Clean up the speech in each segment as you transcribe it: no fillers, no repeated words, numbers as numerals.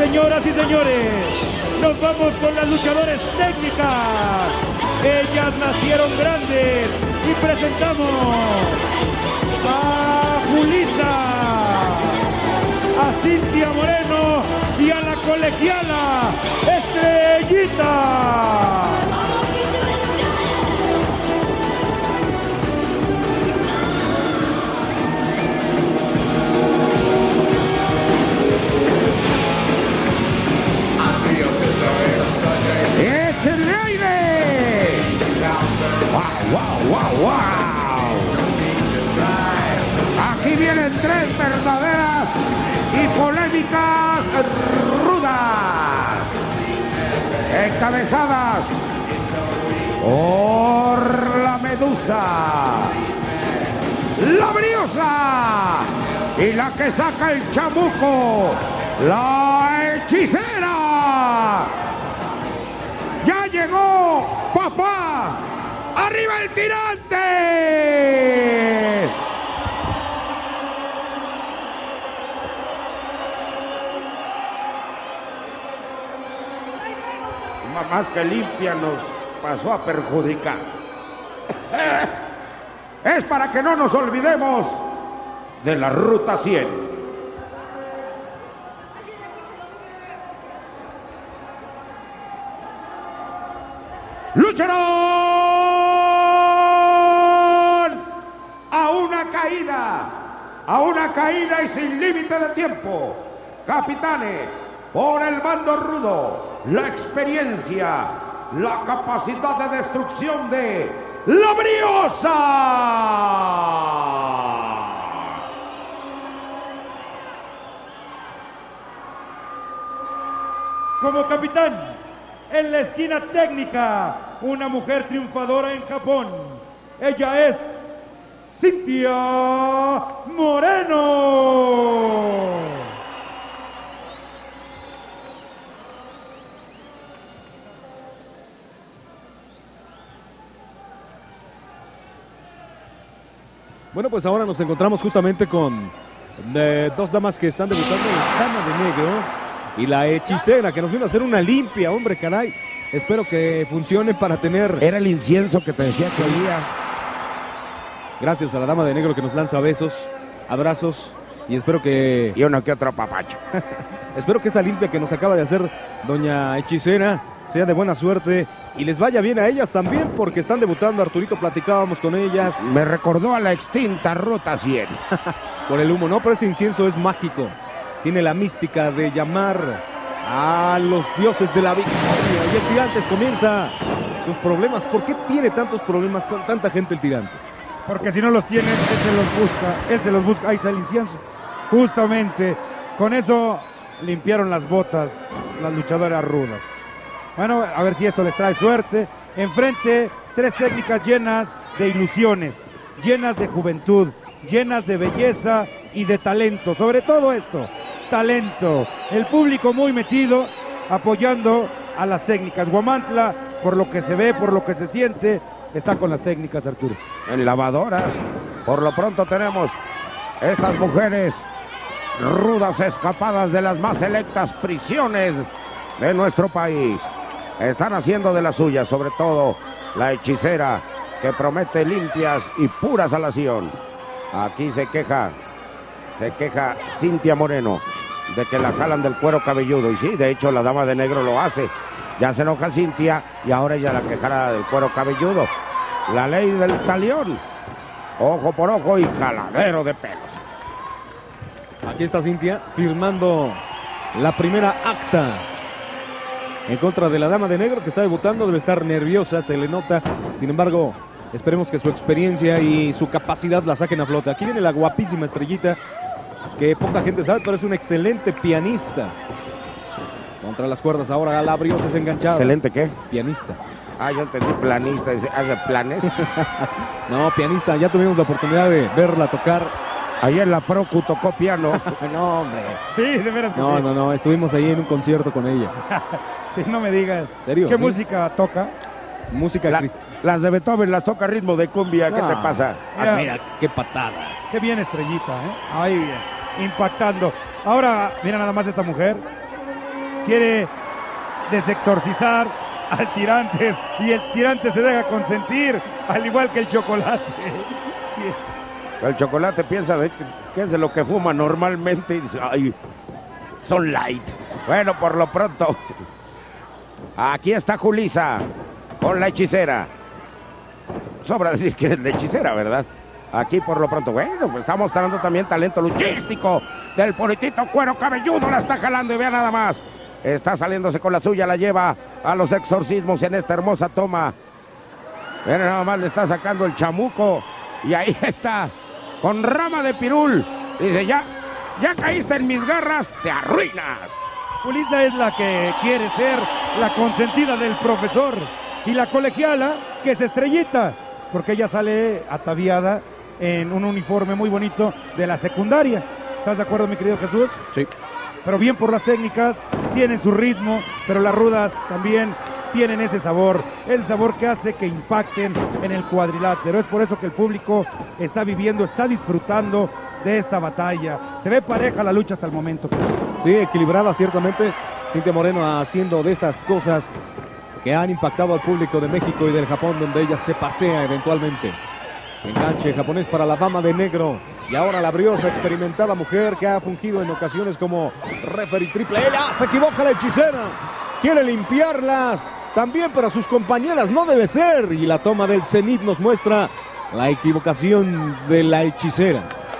señoras y señores, nos vamos con las luchadoras técnicas. Ellas nacieron grandes y presentamos a Julissa, a Cintia Moreno y a la colegiala Estrellita. ¡Échenle aire! ¡Wow, wow, wow, wow! Aquí vienen tres verdaderas y polémicas rudas, encabezadas por la Medusa, la Briosa y la que saca el chamuco, la Hechicera. ¡Ya llegó papá! ¡Arriba el tirante! Más que limpia nos pasó a perjudicar. Es para que no nos olvidemos de la Ruta 100. Lucharán a una caída y sin límite de tiempo. Capitanes, por el mando rudo, la experiencia, la capacidad de destrucción de la Briosa. Como capitán, en la esquina técnica, una mujer triunfadora en Japón. Ella es Cintia Moreno. Bueno, pues ahora nos encontramos justamente con dos damas que están debutando, la Dama de Negro y la Hechicera, que nos vino a hacer una limpia, hombre, caray. Espero que funcione para tener... Era el incienso que te decía que olía. Gracias a la Dama de Negro que nos lanza besos, abrazos y espero que... Y uno que otro papacho. Espero que esa limpia que nos acaba de hacer doña Hechicera sea de buena suerte y les vaya bien a ellas también porque están debutando. Arturito, platicábamos con ellas. Me recordó a la extinta Ruta 100. Por el humo, ¿no? Pero ese incienso es mágico. Tiene la mística de llamar a los dioses de la victoria. Y el Tirantes comienza sus problemas. ¿Por qué tiene tantos problemas con tanta gente el Tirante? Porque si no los tiene, él se los busca, ahí está el incienso. Justamente, con eso limpiaron las botas las luchadoras rudas. Bueno, a ver si esto les trae suerte. Enfrente, tres técnicas llenas de ilusiones, llenas de juventud, llenas de belleza y de talento. Sobre todo esto, talento. El público muy metido, apoyando a las técnicas. Huamantla, por lo que se ve, por lo que se siente, está con las técnicas, Arturo. En lavadoras, por lo pronto tenemos estas mujeres rudas escapadas de las más selectas prisiones de nuestro país. Están haciendo de las suyas, sobre todo la Hechicera, que promete limpias y pura salación. Aquí se queja Cintia Moreno de que la jalan del cuero cabelludo. Y sí, de hecho la Dama de Negro lo hace. Ya se enoja Cintia y ahora ella la quejará del cuero cabelludo. La ley del talión. Ojo por ojo y caladero de pelos. Aquí está Cintia firmando la primera acta en contra de la Dama de Negro, que está debutando. Debe estar nerviosa, se le nota. Sin embargo, esperemos que su experiencia y su capacidad la saquen a flote. Aquí viene la guapísima Estrellita, que poca gente sabe, pero es una excelente pianista. Contra las cuerdas ahora la Briosa es enganchada. ¿Excelente qué? Pianista. Ah, yo entendí planista, ¿hace planes? No, pianista, ya tuvimos la oportunidad de verla tocar. Ayer la Procu tocó piano. No, hombre. Sí, de veras que No, sí. no, estuvimos ahí en un concierto con ella. Sí, no me digas. ¿Serio? ¿Qué ¿Sí? música toca? Música Las de Beethoven las toca ritmo de cumbia, ¿qué No. te pasa? Mira. mira, qué patada. Qué bien Estrellita, ¿eh? Ahí bien, impactando. Ahora, mira nada más esta mujer. quiere desexorcizar al tirante y el tirante se deja consentir, al igual que el chocolate. El chocolate piensa que es de lo que fuma normalmente y dice, ay, son light. Bueno, por lo pronto, aquí está Julissa con la hechicera. Sobra decir que es la hechicera, ¿verdad? Aquí por lo pronto, bueno, pues está mostrando también talento luchístico del bonitito cuero cabelludo, la está jalando y vea nada más. Está saliéndose con la suya, la lleva a los exorcismos en esta hermosa toma. Vean nada más, le está sacando el chamuco y ahí está, con rama de pirul. Dice, ya caíste en mis garras, te arruinas. Julissa es la que quiere ser la consentida del profesor y la colegiala que es Estrellita, porque ella sale ataviada en un uniforme muy bonito de la secundaria. ¿Estás de acuerdo, mi querido Jesús? Sí. Pero bien por las técnicas, tienen su ritmo, pero las rudas también tienen ese sabor, el sabor que hace que impacten en el cuadrilátero. Es por eso que el público está viviendo, está disfrutando de esta batalla. Se ve pareja la lucha hasta el momento. Sí, equilibrada ciertamente. Cintia Moreno haciendo de esas cosas que han impactado al público de México y del Japón, donde ella se pasea eventualmente. Enganche japonés para la dama de negro. Y ahora la briosa, experimentada mujer que ha fungido en ocasiones como referee triple. ¡Ella se equivoca la hechicera! Quiere limpiarlas también para sus compañeras. No debe ser. Y la toma del cenit nos muestra la equivocación de la hechicera.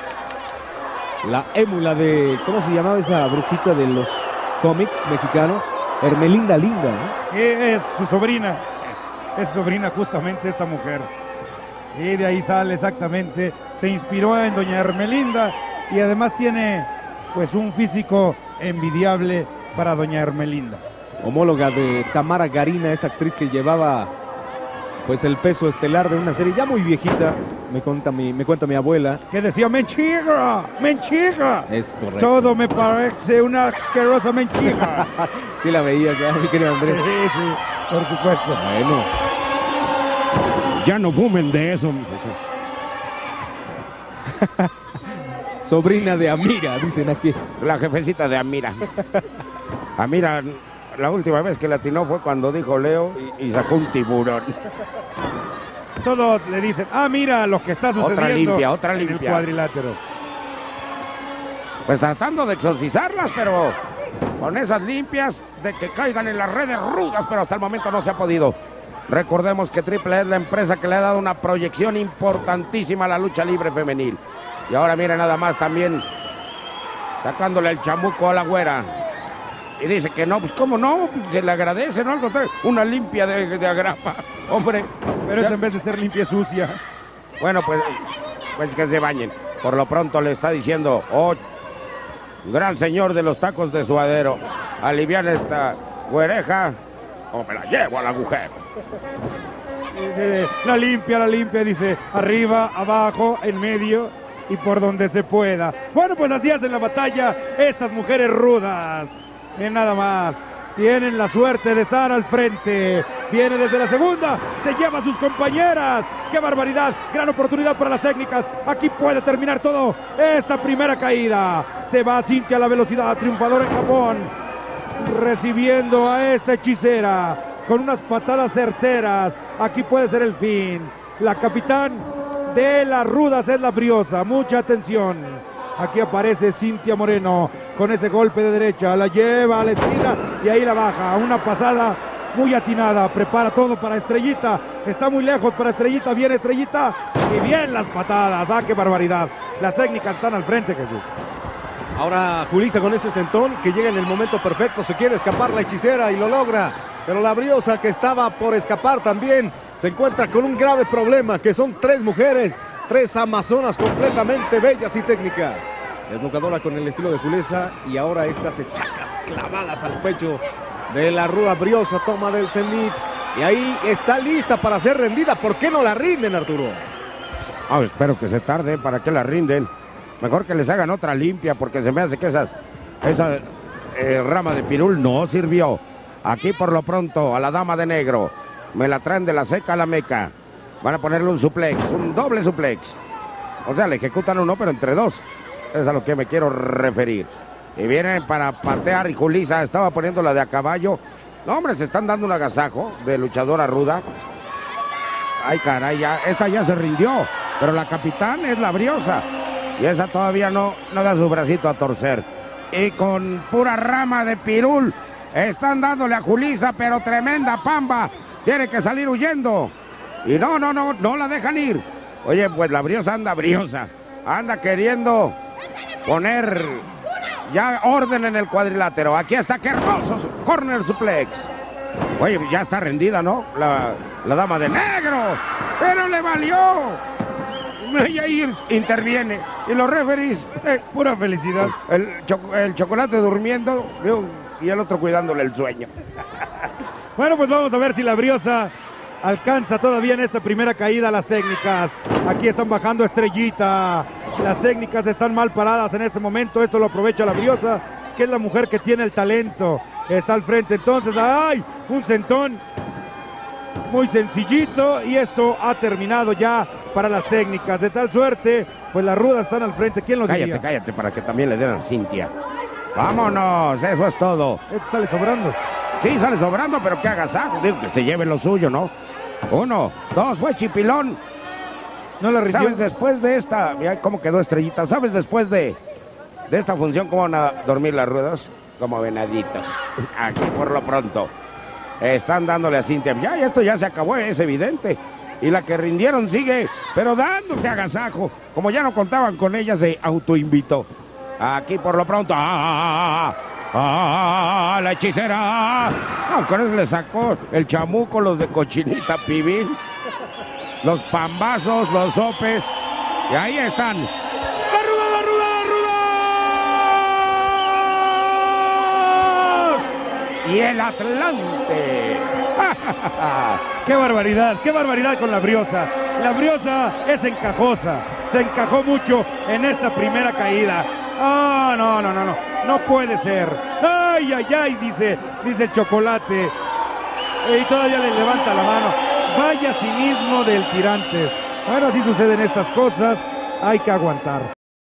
La émula de... ¿cómo se llamaba esa brujita de los cómics mexicanos? Hermelinda Linda, ¿no? Es su sobrina. Es sobrina justamente esta mujer. Y de ahí sale exactamente, se inspiró en doña Hermelinda y además tiene pues un físico envidiable para doña Hermelinda. Homóloga de Tamara Garina, esa actriz que llevaba pues el peso estelar de una serie ya muy viejita, me cuenta mi abuela. Que decía, menchiga, menchiga. Es correcto. Todo me parece una asquerosa menchiga. Sí la veía, ya, mi querido Andrés. Sí, por supuesto. Bueno. Ya no fumen de eso. Sobrina de Amira, dicen aquí. La jefecita de Amira. Amira, la última vez que latinó fue cuando dijo Leo y sacó un tiburón. Todos le dicen, mira lo que está sucediendo otra limpia. en el cuadrilátero. Pues tratando de exorcizarlas, pero con esas limpias de que caigan en las redes rudas, pero hasta el momento no se ha podido. Recordemos que Triple es la empresa que le ha dado una proyección importantísima a la lucha libre femenil. Y ahora mira nada más también sacándole el chamuco a la güera. Y dice que no, pues cómo no, se le agradece, ¿no? Una limpia de agrapa, hombre. Pero eso en vez de ser limpia es sucia. Bueno, pues que se bañen. Por lo pronto le está diciendo, oh, gran señor de los tacos de suadero, alivian esta güereja o me la llevo al agujero. La limpia, dice, arriba, abajo, en medio y por donde se pueda. Bueno, pues así hacen la batalla estas mujeres rudas. Nada más, tienen la suerte de estar al frente. Viene desde la segunda, se lleva a sus compañeras. ¡Qué barbaridad! Gran oportunidad para las técnicas. Aquí puede terminar todo. Esta primera caída. Se va Cintia a la velocidad, triunfadora en Japón. Recibiendo a esta hechicera con unas patadas certeras. Aquí puede ser el fin. La capitán de las rudas es la briosa. Mucha atención. Aquí aparece Cintia Moreno con ese golpe de derecha. La lleva a la esquina y ahí la baja. Una pasada muy atinada. Prepara todo para Estrellita. Está muy lejos para Estrellita. Viene Estrellita y bien las patadas. ¡Qué barbaridad! Las técnicas están al frente, Jesús. Ahora Julissa con ese sentón que llega en el momento perfecto. Se quiere escapar la hechicera y lo logra. Pero la briosa, que estaba por escapar también, se encuentra con un grave problema, que son tres mujeres, tres amazonas completamente bellas y técnicas. Desnucadora con el estilo de Julissa y ahora estas estacas clavadas al pecho de la ruda briosa. Toma del cenit y ahí está lista para ser rendida. ¿Por qué no la rinden, Arturo? Espero que se tarde. ¿Para qué la rinden? Mejor que les hagan otra limpia, porque se me hace que esa rama de pirul no sirvió. Aquí por lo pronto a la dama de negro me la traen de la seca a la meca. Van a ponerle un suplex, un doble suplex. O sea, le ejecutan uno, pero entre dos. Es a lo que me quiero referir. Y vienen para patear y Julissa estaba poniendo la de a caballo. No, hombre, se están dando un agasajo de luchadora ruda. Ay, caray, esta ya se rindió. Pero la capitán es la Briosa. Y esa todavía no da su bracito a torcer. Y con pura rama de pirul están dándole a Julissa, pero tremenda pamba. Tiene que salir huyendo. Y no la dejan ir. Oye, pues la Briosa anda briosa. Anda queriendo poner ya orden en el cuadrilátero. Aquí está, qué hermoso corner suplex. Oye, ya está rendida, ¿no? La dama de negro. Pero le valió. Y ahí interviene. Y los referees, Pura felicidad. el chocolate durmiendo y el otro cuidándole el sueño. Bueno, pues vamos a ver si la Briosa alcanza todavía en esta primera caída las técnicas. Aquí están bajando Estrellita. Las técnicas están mal paradas en este momento. Esto lo aprovecha la Briosa, que es la mujer que tiene el talento. Está al frente entonces. ¡Ay! Un sentón muy sencillito. Y esto ha terminado ya para las técnicas. De tal suerte, pues las rudas están al frente. ¿Quién lo diría? Cállate, para que también le den a Cintia. ¡Vámonos! Eso es todo. Esto sale sobrando. Sí, sale sobrando, pero que agasajo. Digo, que se lleve lo suyo, ¿no? 1, 2, fue chipilón. No la recibió. ¿Sabes después de esta? Mira cómo quedó Estrellita. ¿Sabes después de esta función cómo van a dormir las ruedas? Como venaditos. Aquí por lo pronto. Están dándole a Cintia. Ya, esto ya se acabó, es evidente. Y la que rindieron sigue, pero dándose agasajo. Como ya no contaban con ella, se autoinvitó. Aquí por lo pronto. La hechicera. Con eso le sacó el chamuco, los de cochinita pibil, los pambazos, los sopes. Y ahí están. ¡La ruda! Y el Atlante. ¡Qué barbaridad con la Briosa! La Briosa es encajosa. Se encajó mucho en esta primera caída. No puede ser. ¡Ay, dice el Chocolate! Y todavía le levanta la mano. Vaya cinismo del tirante. Bueno, así suceden estas cosas. Hay que aguantar.